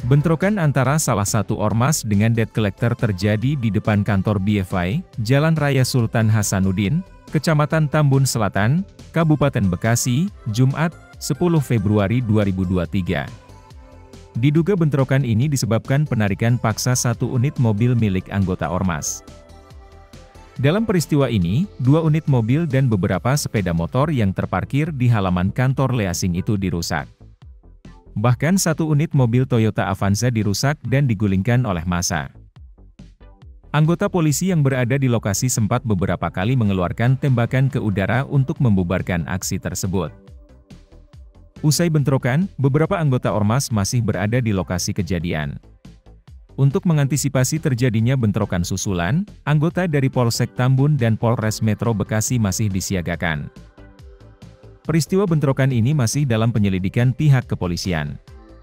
Bentrokan antara salah satu ormas dengan debt collector terjadi di depan kantor BFI, Jalan Raya Sultan Hasanuddin, Kecamatan Tambun Selatan, Kabupaten Bekasi, Jumat, 10 Februari 2023. Diduga bentrokan ini disebabkan penarikan paksa satu unit mobil milik anggota ormas. Dalam peristiwa ini, 2 unit mobil dan beberapa sepeda motor yang terparkir di halaman kantor leasing itu dirusak. Bahkan 1 unit mobil Toyota Avanza dirusak dan digulingkan oleh massa. Anggota polisi yang berada di lokasi sempat beberapa kali mengeluarkan tembakan ke udara untuk membubarkan aksi tersebut. Usai bentrokan, beberapa anggota ormas masih berada di lokasi kejadian. Untuk mengantisipasi terjadinya bentrokan susulan, anggota dari Polsek Tambun dan Polres Metro Bekasi masih disiagakan. Peristiwa bentrokan ini masih dalam penyelidikan pihak kepolisian.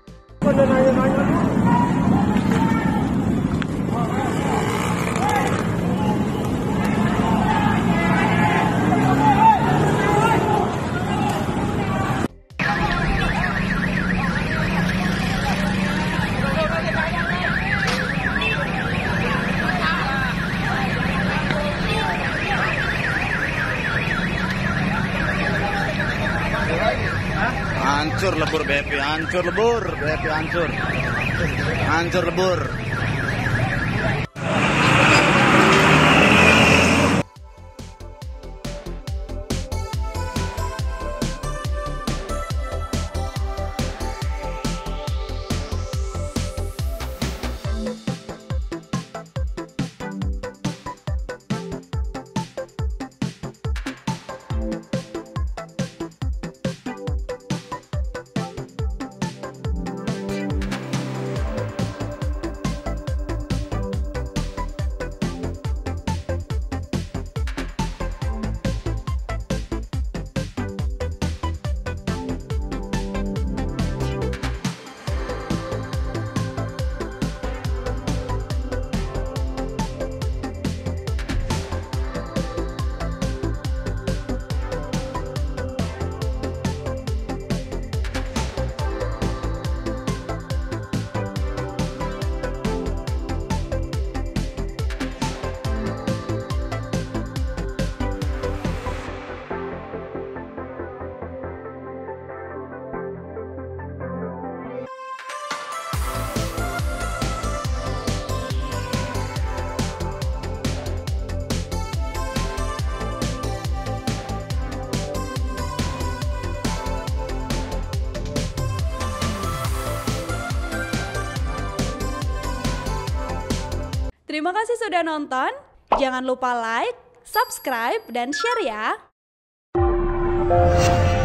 Hancur lebur BP, hancur lebur BP, hancur lebur. Terima kasih sudah nonton, jangan lupa like, subscribe, dan share ya!